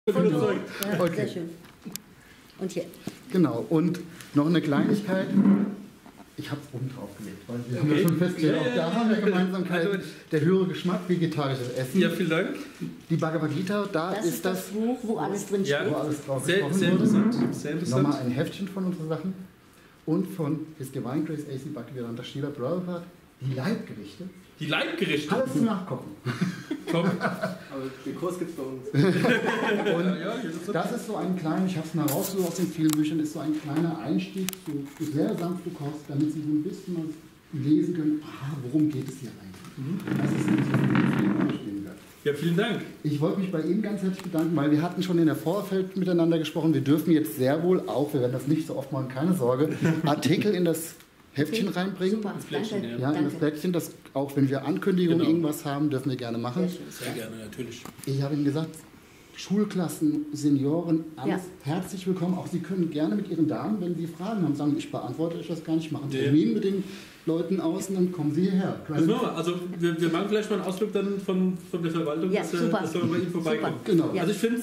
Ja, Okay. sehr schön. Und hier. Genau, und noch eine Kleinigkeit. Ich habe es oben draufgelegt, weil wir haben ja schon festgestellt, auch da haben wir Gemeinsamkeiten. Der höhere Geschmack, vegetarisches Essen. Ja, vielen Dank. Die Bhagavad Gita, da Das ist das Buch, wo alles drin steht. wo alles drauf Sehr, gesprochen sehr wurde. interessant. Sehr interessant. Nochmal ein Heftchen von unseren Sachen. Und von His Divine Grace A.C. Bhaktivedanta Srila Prabhupada, die Leibgerichte. Die Leibgerichte. Alles zum Nachkochen. Top. Aber den Kurs gibt es bei uns. Und Ja, hier ist das ist so ein kleiner, ich habe es mal rausgesucht aus den vielen Büchern, ist so ein kleiner Einstieg zu sehr sanfte Kost, damit Sie so ein bisschen was lesen können, worum geht es hier eigentlich. Das ist nicht so viel wert. Ja, vielen Dank. Ich wollte mich bei Ihnen ganz herzlich bedanken, weil wir hatten schon in der Vorfeld miteinander gesprochen. Wir dürfen jetzt sehr wohl auch, wir werden das nicht so oft machen, keine Sorge, Artikel in das Heftchen reinbringen. Super, Fläschchen, danke. ja. Ja, in das Blättchen, das auch wenn wir Ankündigungen Genau. irgendwas haben, dürfen wir gerne machen. Sehr schön. Sehr gerne, natürlich. Ich habe Ihnen gesagt, Schulklassen, Senioren, alles herzlich willkommen. Auch Sie können gerne mit Ihren Damen, wenn Sie Fragen haben, sagen, ich beantworte euch das gar nicht, machen Ja. Termin mit den Leuten aus und dann kommen Sie hierher. Das machen wir. Also wir machen vielleicht mal einen Ausflug dann von der Verwaltung, Ja, dass super. wir bei Ihnen vorbeikommen. Genau. Ja. Also ich finde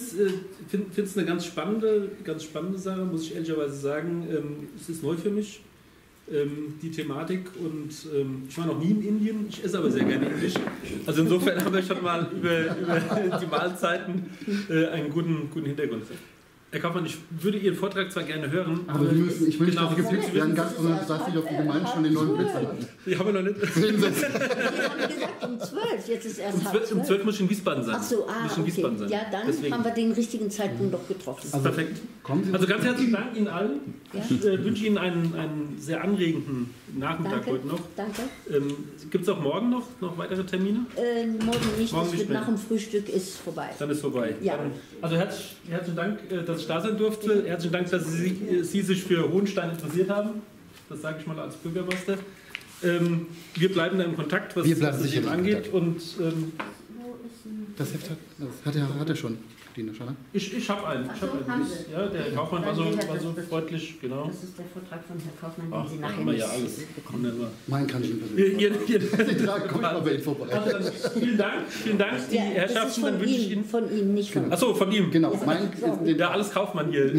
es eine ganz spannende Sache, muss ich ehrlicherweise sagen. Es ist neu für mich, die Thematik, und ich war noch nie in Indien, ich esse aber sehr gerne Indisch. Also insofern haben wir schon mal über die Mahlzeiten einen guten Hintergrund. Herr Kaufmann, ich würde Ihren Vortrag zwar gerne hören, Aber wir müssen, ich wünsche, genau, dass Sie geblitzt werden, ganz besonders, dass Sie auf die Gemeinde schon den neuen Blitzer hatten. die haben wir noch nicht. Wir haben gesagt um 12, jetzt ist erst halb Um 12 muss ich in Wiesbaden sein. Ach so, Muss ich in Wiesbaden okay. sein. Ja, dann Deswegen. haben wir den richtigen Zeitpunkt doch getroffen. Also, Perfekt. Kommen Sie Also ganz herzlichen Dank Ihnen allen. Ja. Ich wünsche Ihnen einen sehr anregenden Nachmittag Danke. heute noch. Danke. Gibt es auch morgen noch weitere Termine? Morgen nicht, Morgen das nicht wird mehr. nach dem Frühstück ist vorbei. Dann ist vorbei. Ja. Also herzlichen Dank, dass ich da sein durfte. Herzlichen Dank, dass Sie sich für Hohenstein interessiert haben. Das sage ich mal als Bürgermeister. Wir bleiben da im Kontakt, was Wir bleiben das sicher eben im angeht. Kontakt. Und das Heft hat er schon, die schon, ne? ich habe einen. Ach so, haben Sie? Ja, der Herr Kaufmann war so Dann geht das freundlich, genau. Das ist der Vortrag von Herrn Kaufmann, Ach, den Sie da nachher haben wir ja nicht alles. bekommen. Wunderbar. Meinen kann ich Ihnen persönlich. Ihr Die Frage kommt mal bei Ihnen vorbei. Also dann, vielen Dank, die Ja, das ist Herrschaften, dann wünsche ich Ihnen. von Ihnen, nicht von Achso, von ihm. Genau, mein Der alles Kaufmann hier.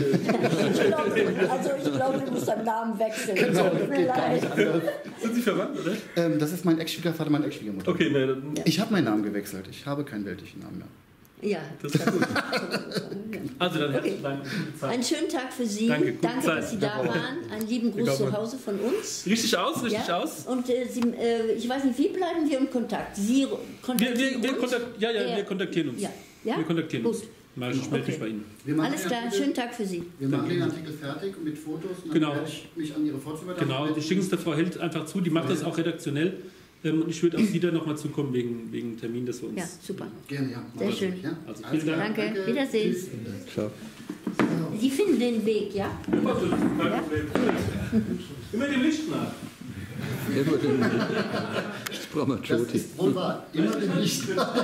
ich glaube, du musst deinen Namen wechseln. Genau, Tut das mir geht gar leid. nicht anders. Sind Sie verwandt, oder? Das ist mein Ex-Schwiegervater, meine Ex-Schwiegermutter. Okay, ne, dann, Ich habe meinen Namen gewechselt. Ich habe keinen weltlichen Namen mehr. Ja, das ist gut. Also dann herzlichen Okay. Dank und gute Zeit. einen schönen Tag für Sie. Danke, gute Zeit. dass Sie da waren. Einen lieben Gruß zu Hause von uns. Richtig aus, richtig Ja? aus. Und ich weiß nicht, wie bleiben wir in Kontakt? Sie kontaktieren uns? Wir kontaktieren uns. Ja. Ja? Wir kontaktieren Gut. uns. Ich melde Okay. mich bei Ihnen. Wir machen Alles den klar, Artikel- schönen Tag für Sie. Wir machen den Artikel fertig mit Fotos und dann Genau. werde ich mich an Ihre Vorzubereitung Genau, die schicken es der Frau Held einfach zu, die macht das auch redaktionell. Und ich würde auf Sie dann nochmal zukommen wegen Termin, dass wir uns. Ja, super. Gerne, ja. Sehr schön. Ja? Also Alles vielen klar. Dank. Danke, Wiedersehen. Tschüss. Ciao. Sie finden den Weg, ja? Kein Problem. Immer dem Licht nach. Immer den Das Brahmajoti. ist wohl wahr. Immer im Licht. Ja, da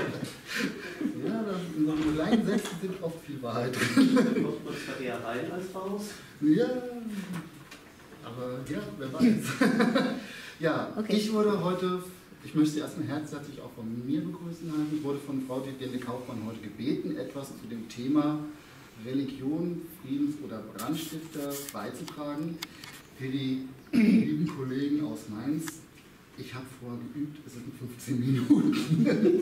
in so einem kleinen Sätzen sind oft viel Wahrheit drin. Kommt man zwar eher rein als raus? Ja, aber ja, wer weiß. Ja, Okay. ich wurde heute, ich möchte Sie erstmal herzlich auch von mir begrüßen heißen. Ich wurde von Frau Dirle Kaufmann heute gebeten, etwas zu dem Thema Religion, Friedens- oder Brandstifter beizutragen. Für die lieben Kollegen aus Mainz, ich habe vorher geübt, es sind 15 Minuten.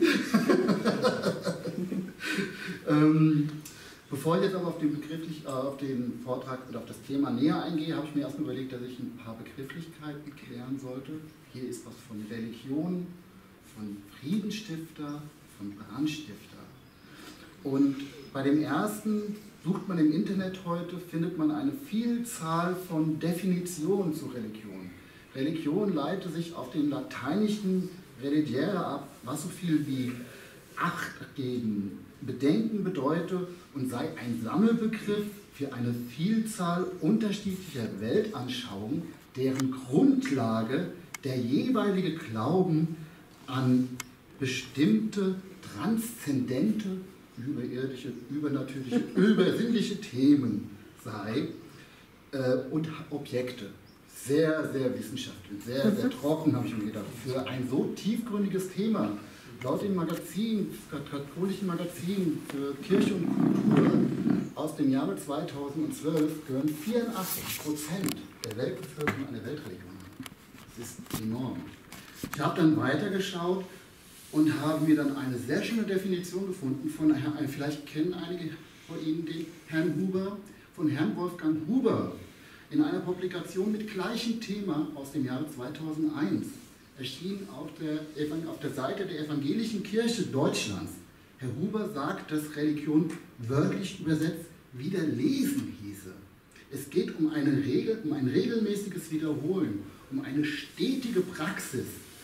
Bevor ich jetzt aber auf den Vortrag oder auf das Thema näher eingehe, habe ich mir erstmal überlegt, dass ich ein paar Begrifflichkeiten klären sollte. Hier ist was von Religion, von Friedensstifter, von Brandstifter. Und bei dem ersten sucht man im Internet heute, findet man eine Vielzahl von Definitionen zu Religion. Religion leitet sich auf den lateinischen Religere ab, was so viel wie Acht geben, Bedenken bedeutet und sei ein Sammelbegriff für eine Vielzahl unterschiedlicher Weltanschauungen, deren Grundlage der jeweilige Glauben an bestimmte transzendente, überirdische, übernatürliche, übersinnliche Themen sei und Objekte. Sehr, sehr wissenschaftlich, sehr, sehr trocken, habe ich mir gedacht. Für ein so tiefgründiges Thema Laut dem Magazin, katholischen Magazin für Kirche und Kultur aus dem Jahre 2012 gehören 84% der Weltbevölkerung eine Weltreligion an. Das ist enorm. Ich habe dann weitergeschaut und habe mir dann eine sehr schöne Definition gefunden von, vielleicht kennen einige von Ihnen den Herrn Huber, von Herrn Wolfgang Huber, in einer Publikation mit gleichem Thema aus dem Jahre 2001. Erschien auf der Seite der Evangelischen Kirche Deutschlands. Herr Huber sagt, dass Religion wörtlich übersetzt wieder lesen hieße. Es geht um ein regelmäßiges Wiederholen, um eine stetige Praxis.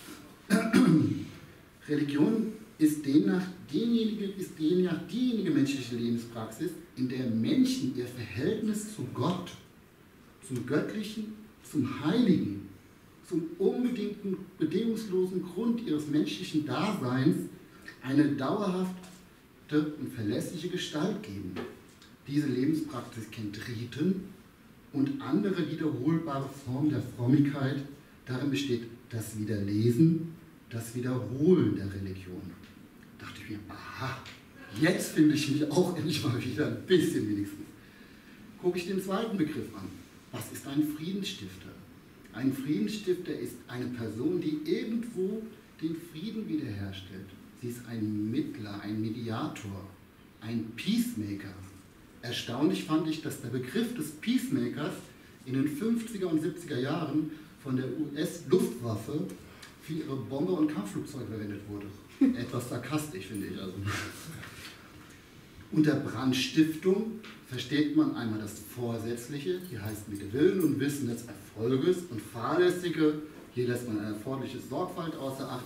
Religion ist demnach diejenige menschliche Lebenspraxis, in der Menschen ihr Verhältnis zu Gott, zum Göttlichen, zum Heiligen, zum unbedingten, bedingungslosen Grund ihres menschlichen Daseins eine dauerhafte und verlässliche Gestalt geben. Diese Lebenspraxis kennt Riten und andere wiederholbare Formen der Frömmigkeit. Darin besteht das Wiederlesen, das Wiederholen der Religion. Da dachte ich mir, aha, jetzt finde ich mich auch endlich mal wieder ein bisschen wenigstens. Gucke ich den zweiten Begriff an. Was ist ein Friedensstifter? Ein Friedensstifter ist eine Person, die irgendwo den Frieden wiederherstellt. Sie ist ein Mittler, ein Mediator, ein Peacemaker. Erstaunlich fand ich, dass der Begriff des Peacemakers in den 50er und 70er Jahren von der US-Luftwaffe für ihre Bomber und Kampfflugzeuge verwendet wurde. Etwas sarkastisch, finde ich. Also. Unter Brandstiftung versteht man einmal das Vorsätzliche, hier heißt mit Willen und Wissen des Erfolges, und Fahrlässige, hier lässt man eine erforderliche Sorgfalt außer Acht,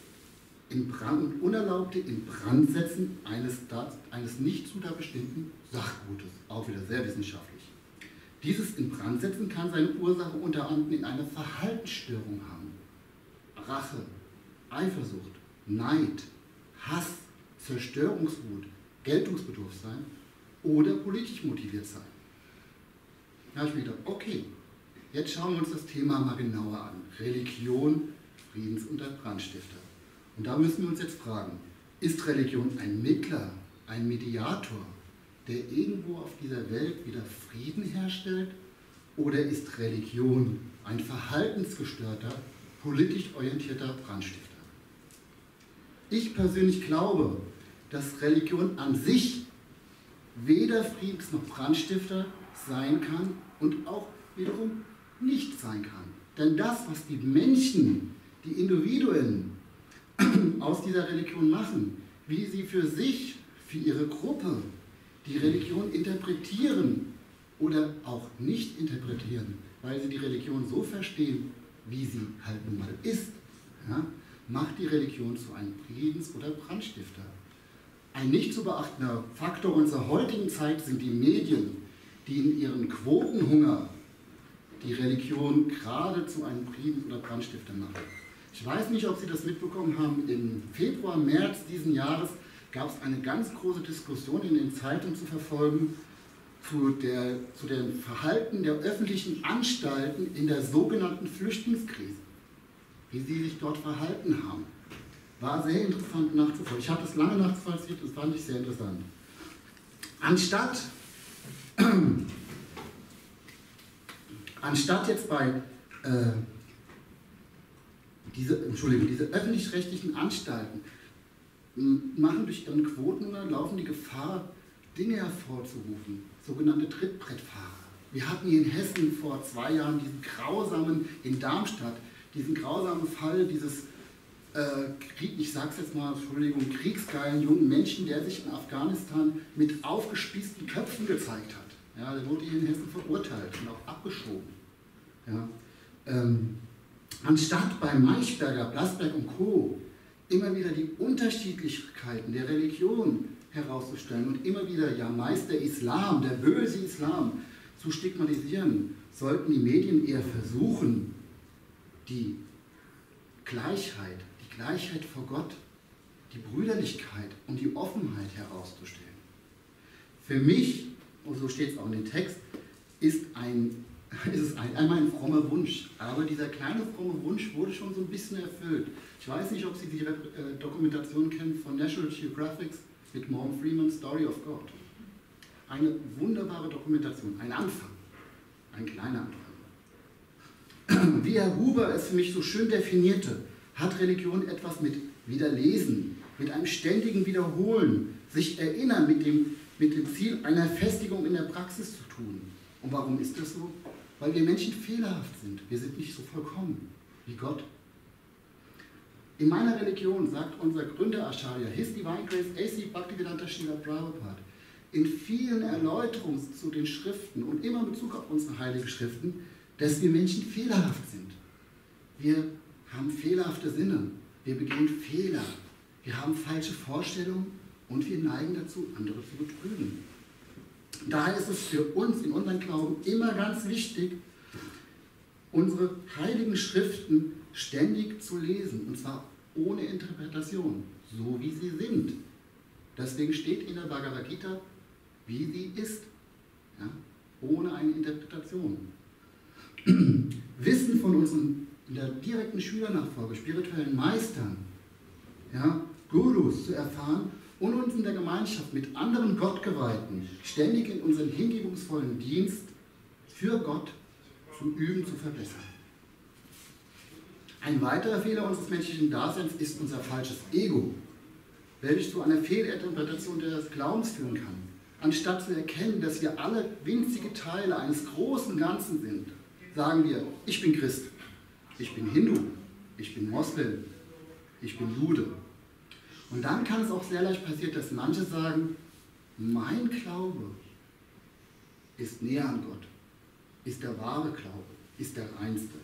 unerlaubte Inbrandsetzen eines nicht zu da bestimmten Sachgutes, auch wieder sehr wissenschaftlich. Dieses Inbrandsetzen kann seine Ursache unter anderem in einer Verhaltensstörung haben. Rache, Eifersucht, Neid, Hass, Zerstörungswut, Geltungsbedürfnis oder politisch motiviert sein. Da habe ich mir gedacht, okay, jetzt schauen wir uns das Thema mal genauer an. Religion, Friedens- und Brandstifter. Und da müssen wir uns jetzt fragen, ist Religion ein Mittler, ein Mediator, der irgendwo auf dieser Welt wieder Frieden herstellt? Oder ist Religion ein verhaltensgestörter, politisch orientierter Brandstifter? Ich persönlich glaube, dass Religion an sich weder Friedens- noch Brandstifter sein kann und auch wiederum nicht sein kann. Denn das, was die Menschen, die Individuen aus dieser Religion machen, wie sie für sich, für ihre Gruppe die Religion interpretieren oder auch nicht interpretieren, weil sie die Religion so verstehen, wie sie halt nun mal ist, ja, macht die Religion zu einem Friedens- oder Brandstifter. Ein nicht zu beachtender Faktor unserer heutigen Zeit sind die Medien, die in ihrem Quotenhunger die Religion gerade zu einem Friedens- oder Brandstifter machen. Ich weiß nicht, ob Sie das mitbekommen haben, im Februar, März diesen Jahres gab es eine ganz große Diskussion in den Zeitungen zu verfolgen zu dem Verhalten der öffentlichen Anstalten in der sogenannten Flüchtlingskrise, wie sie sich dort verhalten haben. War sehr interessant nachzuvollziehen. Ich habe das lange nachvollziehen, das fand ich sehr interessant. Anstatt jetzt bei diese öffentlich-rechtlichen Anstalten machen durch ihren Quotenhunger, laufen die Gefahr, Dinge hervorzurufen, sogenannte Trittbrettfahrer. Wir hatten hier in Hessen vor 2 Jahren in Darmstadt, diesen grausamen Fall dieses ich sag's jetzt mal, Entschuldigung, kriegsgeilen jungen Menschen, der sich in Afghanistan mit aufgespießten Köpfen gezeigt hat. Ja, der wurde hier in Hessen verurteilt und auch abgeschoben. Ja, anstatt bei Maischberger, Blasberg und Co. immer wieder die Unterschiedlichkeiten der Religion herauszustellen und immer wieder, ja meist der Islam, der böse Islam, zu stigmatisieren, sollten die Medien eher versuchen, die Gleichheit vor Gott, die Brüderlichkeit und die Offenheit herauszustellen. Für mich, und so steht es auch in dem Text, ist ein ist es einmal ein frommer Wunsch, aber dieser kleine fromme Wunsch wurde schon so ein bisschen erfüllt. Ich weiß nicht, ob Sie die Dokumentation kennen von National Geographic mit Morgan Freeman, Story of God. Eine wunderbare Dokumentation, ein Anfang, ein kleiner Anfang. Wie Herr Huber es für mich so schön definierte, hat Religion etwas mit Wiederlesen, mit einem ständigen Wiederholen, sich erinnern mit dem Ziel einer Festigung in der Praxis zu tun. Und warum ist das so? Weil wir Menschen fehlerhaft sind. Wir sind nicht so vollkommen wie Gott. In meiner Religion, sagt unser Gründer Acharya, His Divine Grace A.C. Bhaktivedanta Srila Prabhupada, in vielen Erläuterungen zu den Schriften und immer in Bezug auf unsere heiligen Schriften, dass wir Menschen fehlerhaft sind. Wir haben fehlerhafte Sinne, wir begehen Fehler, wir haben falsche Vorstellungen und wir neigen dazu, andere zu betrügen. Daher ist es für uns in unserem Glauben immer ganz wichtig, unsere heiligen Schriften ständig zu lesen, und zwar ohne Interpretation, so wie sie sind. Deswegen steht in der Bhagavad Gita, wie sie ist, ja, ohne eine Interpretation. Wissen von unseren in der direkten Schülernachfolge, spirituellen Meistern, ja, Gurus zu erfahren und uns in der Gemeinschaft mit anderen Gottgeweihten ständig in unseren hingebungsvollen Dienst für Gott zu üben, zu verbessern. Ein weiterer Fehler unseres menschlichen Daseins ist unser falsches Ego, welches zu einer Fehlinterpretation des Glaubens führen kann. Anstatt zu erkennen, dass wir alle winzige Teile eines großen Ganzen sind, sagen wir, ich bin Christ, ich bin Hindu, ich bin Moslem, ich bin Jude. Und dann kann es auch sehr leicht passieren, dass manche sagen, mein Glaube ist näher an Gott, ist der wahre Glaube, ist der reinste.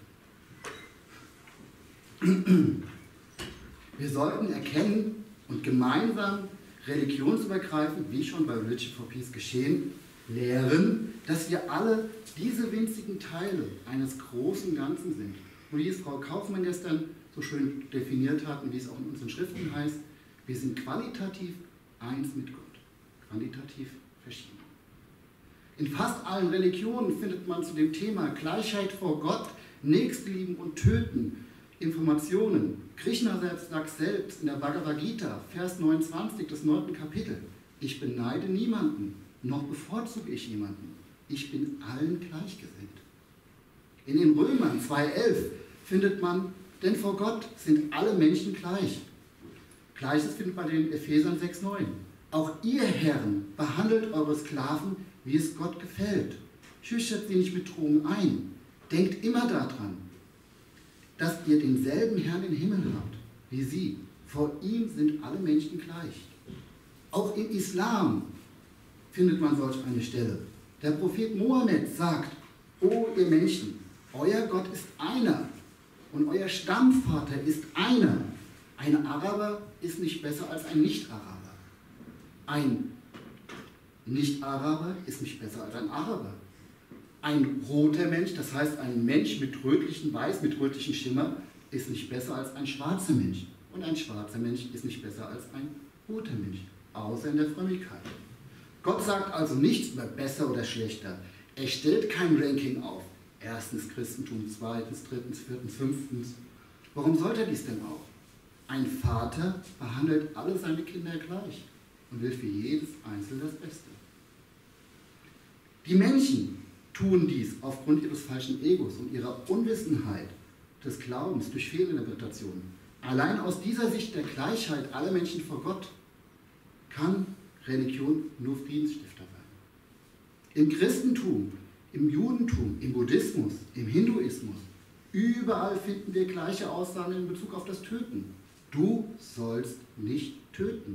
Wir sollten erkennen und gemeinsam religionsübergreifend, wie schon bei Religion for Peace geschehen, lehren, dass wir alle diese winzigen Teile eines großen Ganzen sind. Und wie es Frau Kaufmann gestern so schön definiert hat und wie es auch in unseren Schriften heißt, wir sind qualitativ eins mit Gott, quantitativ verschieden. In fast allen Religionen findet man zu dem Thema Gleichheit vor Gott, Nächstenlieben und Töten Informationen. Krishna sagt selbst in der Bhagavad Gita, Vers 29 des 9. Kapitel, ich beneide niemanden, noch bevorzuge ich jemanden. Ich bin allen gleichgesinnt. In den Römern 2,11 findet man, denn vor Gott sind alle Menschen gleich. Gleiches findet man in den Ephesern 6,9. Auch ihr Herren behandelt eure Sklaven, wie es Gott gefällt. Schüchtert sie nicht mit Drohungen ein. Denkt immer daran, dass ihr denselben Herrn im Himmel habt, wie sie. Vor ihm sind alle Menschen gleich. Auch im Islam findet man solch eine Stelle. Der Prophet Mohammed sagt, o ihr Menschen, euer Gott ist einer und euer Stammvater ist einer. Ein Araber ist nicht besser als ein Nicht-Araber. Ein Nicht-Araber ist nicht besser als ein Araber. Ein roter Mensch, das heißt ein Mensch mit rötlichen Weiß, mit rötlichen Schimmer, ist nicht besser als ein schwarzer Mensch. Und ein schwarzer Mensch ist nicht besser als ein roter Mensch, außer in der Frömmigkeit. Gott sagt also nichts über besser oder schlechter. Er stellt kein Ranking auf. Erstens Christentum, zweitens, drittens, viertens, fünftens. Warum sollte er dies denn auch? Ein Vater behandelt alle seine Kinder gleich und will für jedes Einzelne das Beste. Die Menschen tun dies aufgrund ihres falschen Egos und ihrer Unwissenheit des Glaubens durch Fehlinterpretationen. Allein aus dieser Sicht der Gleichheit aller Menschen vor Gott kann Religion nur Friedensstifter sein. Im Christentum, im Judentum, im Buddhismus, im Hinduismus, überall finden wir gleiche Aussagen in Bezug auf das Töten. Du sollst nicht töten.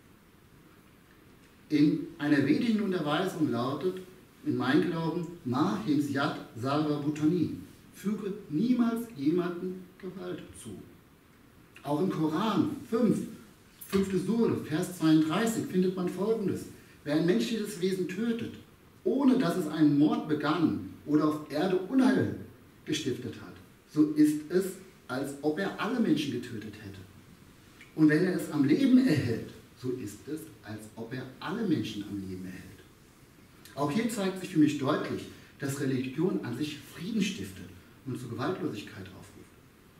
In einer vedischen Unterweisung lautet, in meinem Glauben, Ma Himsyat Sarva Bhutani, füge niemals jemanden Gewalt zu. Auch im Koran 5. Sure, Vers 32 findet man Folgendes. Wer ein menschliches Wesen tötet, ohne dass es einen Mord begangen oder auf Erde Unheil gestiftet hat, so ist es, als ob er alle Menschen getötet hätte. Und wenn er es am Leben erhält, so ist es, als ob er alle Menschen am Leben erhält. Auch hier zeigt sich für mich deutlich, dass Religion an sich Frieden stiftet und zu Gewaltlosigkeit aufruft.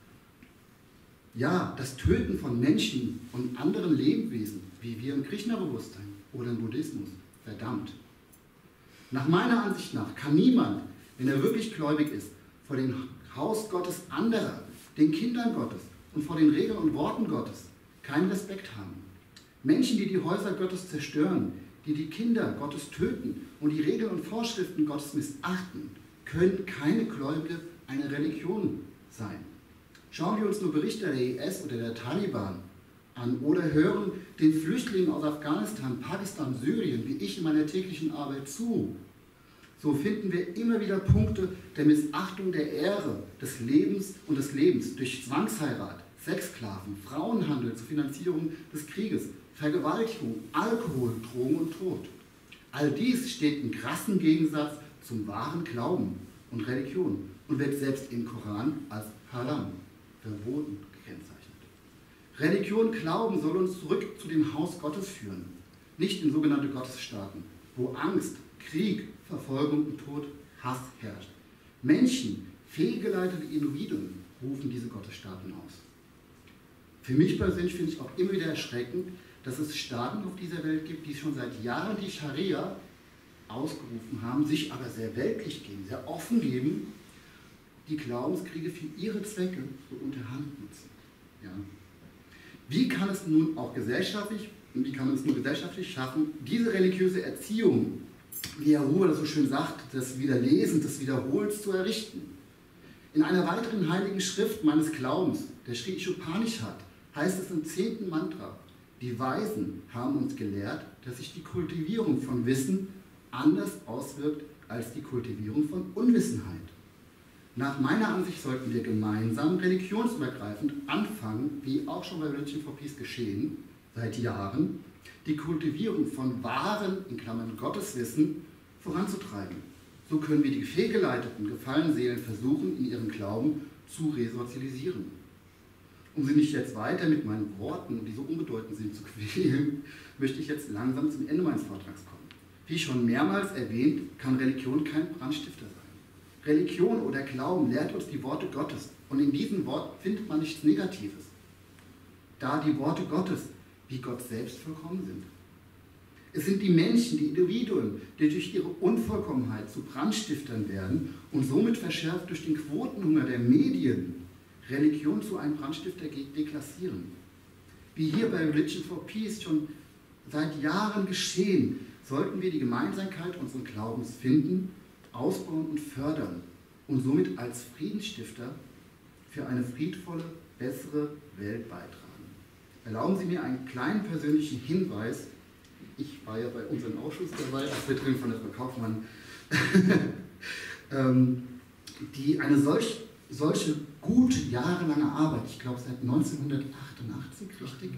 Ja, das Töten von Menschen und anderen Lebewesen, wie wir im Krishna-Bewusstsein oder im Buddhismus, verdammt. Nach meiner Ansicht nach kann niemand, wenn er wirklich gläubig ist, vor dem Haus Gottes anderer, den Kindern Gottes und vor den Regeln und Worten Gottes keinen Respekt haben. Menschen, die die Häuser Gottes zerstören, die die Kinder Gottes töten und die Regeln und Vorschriften Gottes missachten, können keine Gläubige einer Religion sein. Schauen wir uns nur Berichte der IS oder der Taliban an oder hören den Flüchtlingen aus Afghanistan, Pakistan, Syrien, wie ich in meiner täglichen Arbeit zu. So finden wir immer wieder Punkte der Missachtung der Ehre, des Lebens und des Lebens durch Zwangsheirat, Sexsklaven, Frauenhandel zur Finanzierung des Krieges, Vergewaltigung, Alkohol, Drogen und Tod. All dies steht in krassem Gegensatz zum wahren Glauben und Religion und wird selbst im Koran als Haram, verboten, gekennzeichnet. Religion, Glauben soll uns zurück zu dem Haus Gottes führen, nicht in sogenannte Gottesstaaten, wo Angst, Krieg, Verfolgung und Tod, Hass herrscht. Menschen, fehlgeleitete Individuen, rufen diese Gottesstaaten aus. Für mich persönlich finde ich auch immer wieder erschreckend, dass es Staaten auf dieser Welt gibt, die schon seit Jahren die Scharia ausgerufen haben, sich aber sehr weltlich geben, sehr offen geben, die Glaubenskriege für ihre Zwecke so unter Hand nutzen. Ja. Wie kann es nun auch gesellschaftlich, wie kann man es nur gesellschaftlich schaffen, diese religiöse Erziehung, wie Herr Huber das so schön sagt, des Wiederlesens, des Wiederholens zu errichten? In einer weiteren heiligen Schrift meines Glaubens, der Sri Upanishad, heißt es im 10. Mantra: Die Weisen haben uns gelehrt, dass sich die Kultivierung von Wissen anders auswirkt als die Kultivierung von Unwissenheit. Nach meiner Ansicht sollten wir gemeinsam religionsübergreifend anfangen, wie auch schon bei Religion for Peace geschehen, seit Jahren, die Kultivierung von wahren, in Klammern Gotteswissen, voranzutreiben. So können wir die fehlgeleiteten, gefallenen Seelen versuchen, in ihrem Glauben zu resozialisieren. Um sie nicht jetzt weiter mit meinen Worten, die so unbedeutend sind, zu quälen, möchte ich jetzt langsam zum Ende meines Vortrags kommen. Wie schon mehrmals erwähnt, kann Religion kein Brandstifter sein. Religion oder Glauben lehrt uns die Worte Gottes und in diesen Worten findet man nichts Negatives, da die Worte Gottes wie Gott selbst vollkommen sind. Es sind die Menschen, die Individuen, die durch ihre Unvollkommenheit zu Brandstiftern werden und somit verschärft durch den Quotenhunger der Medien Religion zu einem Brandstifter deklassieren. Wie hier bei Religion for Peace schon seit Jahren geschehen, sollten wir die Gemeinsamkeit unseres Glaubens finden, ausbauen und fördern und somit als Friedensstifter für eine friedvolle, bessere Welt beitragen. Erlauben Sie mir einen kleinen persönlichen Hinweis. Ich war ja bei unserem Ausschuss dabei, als Vertreterin von der Frau Kaufmann, die eine solche gute, jahrelange Arbeit, ich glaube seit 1988, richtig?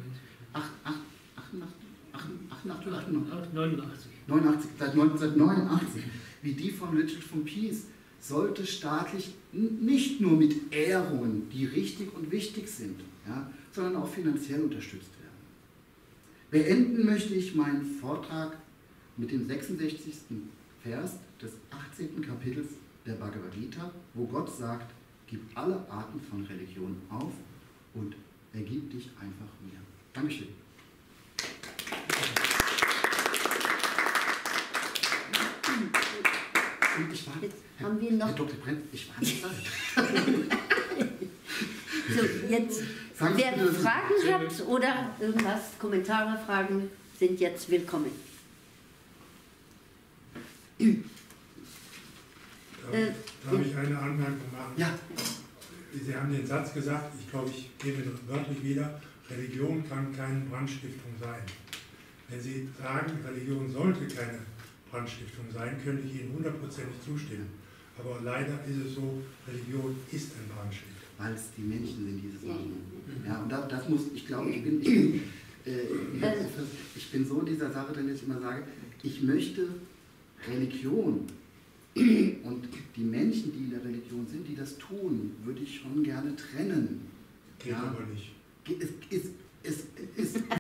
1989, wie die von Religion for Peace, sollte staatlich nicht nur mit Ehrungen, die richtig und wichtig sind, ja, sondern auch finanziell unterstützt werden. Beenden möchte ich meinen Vortrag mit dem 66. Vers des 18. Kapitels der Bhagavad Gita, wo Gott sagt: Gib alle Arten von Religion auf und ergib dich einfach mir. Dankeschön. Und ich war, jetzt haben wir noch. Herr Dr. Brent, ich war nicht Zeit. So, jetzt, wer Fragen hat oder irgendwas, Kommentare, Fragen, sind jetzt willkommen. Darf ich eine Anmerkung machen? Ja. Sie haben den Satz gesagt, ich glaube, ich gebe ihn wörtlich wieder: Religion kann keine Brandstiftung sein. Wenn Sie sagen, Religion sollte keine Brandstiftung sein, könnte ich Ihnen 100% zustimmen. Aber leider ist es so, Religion ist ein Brandstifter. Weil es die Menschen sind, die es machen. Ja, und das muss, ich glaube, ich bin so in dieser Sache, dass ich immer sage, ich möchte Religion und die Menschen, die in der Religion sind, die das tun, würde ich schon gerne trennen. Geht aber nicht. Es ist